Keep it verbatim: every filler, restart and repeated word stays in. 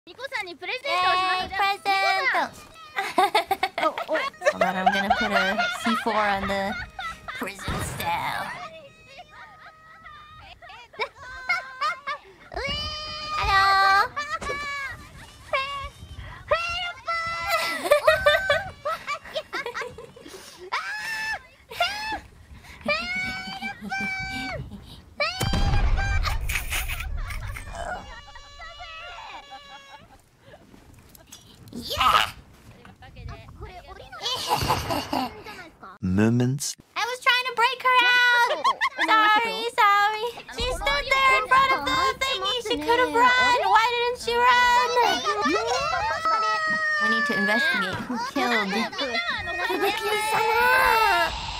Hey, present! Oh, oh. Hold on, I'm gonna put a C four on the prison cell. Hello! Yeah! Moments. I was trying to break her out! Sorry, sorry. She stood there in front of the thingy. She could have run. Why didn't she run? We need to investigate who killed Fubuki-sama.